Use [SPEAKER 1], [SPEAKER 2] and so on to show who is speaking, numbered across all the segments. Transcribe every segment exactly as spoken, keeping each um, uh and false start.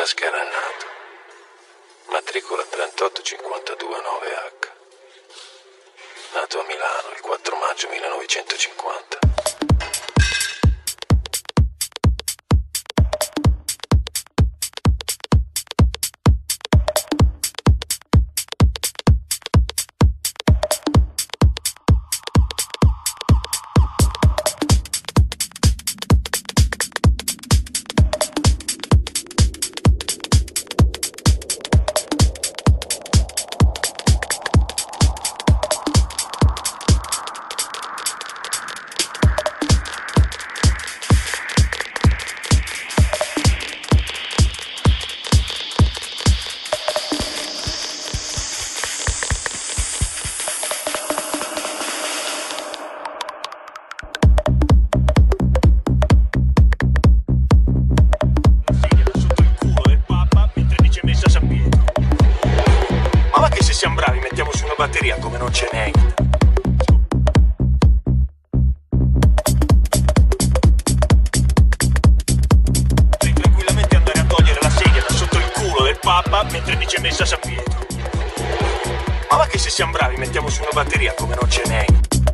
[SPEAKER 1] Francesca Rannato, matricola trentotto cinquantadue nove H, nato a Milano il quattro maggio millenovecentocinquanta.
[SPEAKER 2] Siamo bravi, mettiamo su una batteria come non ce n'è. Puoi tranquillamente andare a togliere la sedia da sotto il culo del Papa mentre dice messa a San Pietro. Ma va che se siamo bravi mettiamo su una batteria come non ce n'è.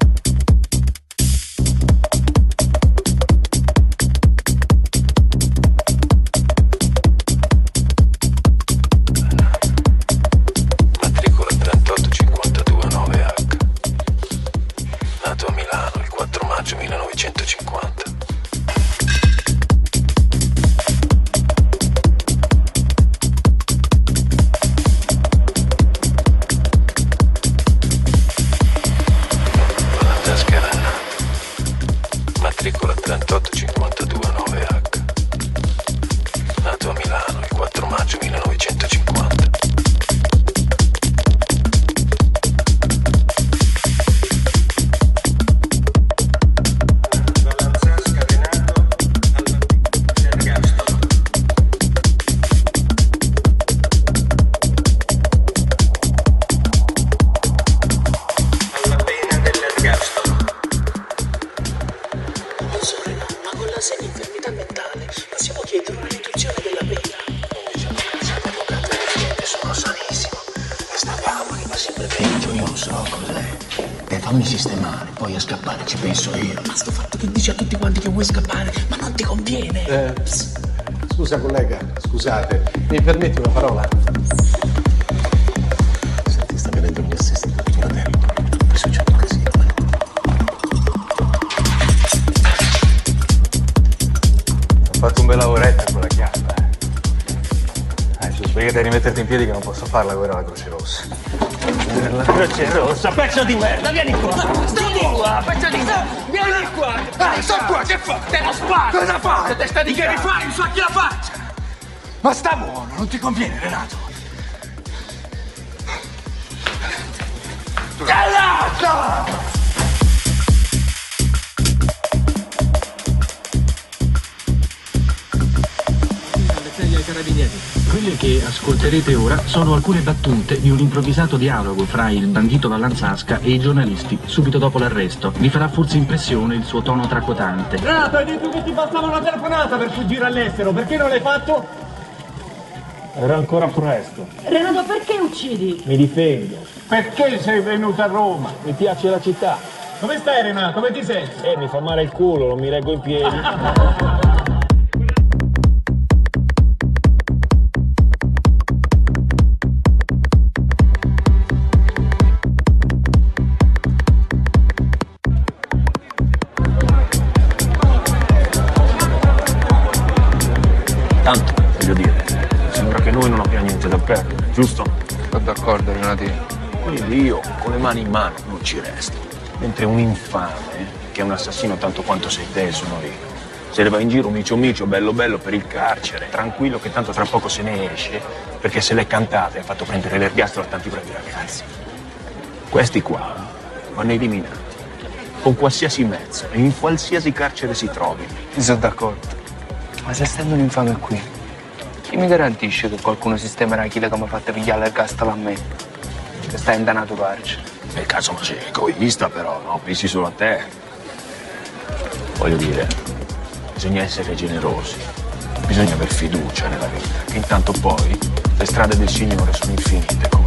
[SPEAKER 1] millenovecentocinquanta. Francesca Rannato, matricola trentotto cinquantadue nove H, nato a Milano il quattro maggio millenovecentocinquanta.
[SPEAKER 3] Se è infermità mentale, possiamo chiedere una riduzione della pena.
[SPEAKER 1] Non bisogna pensare all'avvocato del cliente, sono sanissimo. Questa gamba che va sempre peggio, io non so cos'è. E fammi sistemare, poi a scappare ci penso io.
[SPEAKER 3] Ma sto fatto che dici a tutti quanti che vuoi scappare, ma non ti conviene.
[SPEAKER 4] Eh, scusa collega, scusate, mi permetti una parola?
[SPEAKER 1] Senti, sta venendo il mio assistente, tu la tempo. Mi succede un casino.
[SPEAKER 4] Ho fatto un bel lavoretto con la chiappa, eh. Dai, su, sbrigati a rimetterti in piedi che non posso farla guerra alla Croce Rossa. La Croce Rossa, pezzo di merda, vieni qua! Vieni qua, pezzo di merda! Vieni qua!
[SPEAKER 2] Dai, sto qua, che fa?
[SPEAKER 4] Te la sparo!
[SPEAKER 2] Cosa fai?
[SPEAKER 4] Testa di
[SPEAKER 2] Che mi
[SPEAKER 4] cazzo!
[SPEAKER 2] fai? Mi sacchi la faccia! Ma sta buono, non ti conviene, Renato? Renato!
[SPEAKER 5] Quelle che ascolterete ora sono alcune battute di un improvvisato dialogo fra il bandito Vallanzasca e i giornalisti subito dopo l'arresto. Vi farà forse impressione il suo tono tracotante.
[SPEAKER 6] Renato, hai detto che ti bastava una telefonata per fuggire all'estero, perché non l'hai fatto? Era ancora presto.
[SPEAKER 7] Renato, perché uccidi?
[SPEAKER 6] Mi difendo. Perché sei venuto a Roma? Mi piace la città. Come stai, Renato? Come ti senti? Eh, mi fa male il culo, non mi reggo in piedi.
[SPEAKER 2] Tanto, voglio dire, sembra che noi non abbiamo niente da perdere, giusto?
[SPEAKER 8] Sono d'accordo, Renati.
[SPEAKER 2] Quindi io, con le mani in mano, non ci resto. Mentre un infame, che è un assassino tanto quanto sei te, sono io. Se ne va in giro micio micio, bello bello per il carcere, tranquillo che tanto tra poco se ne esce, perché se l'è cantata e ha fatto prendere l'ergastolo a tanti bravi ragazzi. Questi qua vanno eliminati, con qualsiasi mezzo, e in qualsiasi carcere si trovino.
[SPEAKER 8] Sono d'accordo. Ma se stendo un infame qui, chi mi garantisce che qualcuno sistemerà chi che mi ha fatto pigliare l'ergastolo a me? Che sta indanato carcere.
[SPEAKER 2] Nel caso non sei egoista, però, no? Pensi solo a te. Voglio dire, bisogna essere generosi. Bisogna aver fiducia nella vita, che intanto poi le strade del Signore sono infinite come...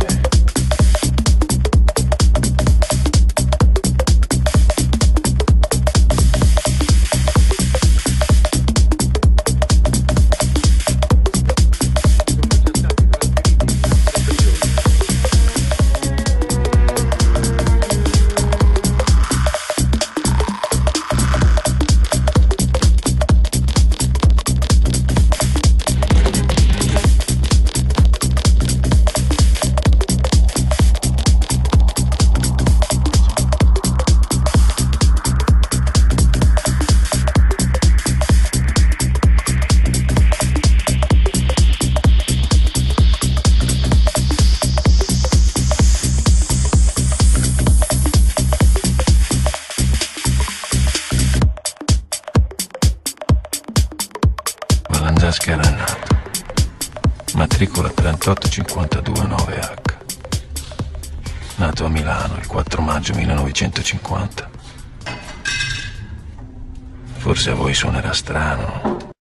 [SPEAKER 9] Zasca era nato, matricola trentotto cinquantadue nove H, nato a Milano il quattro maggio millenovecentocinquanta. Forse a voi suonerà strano,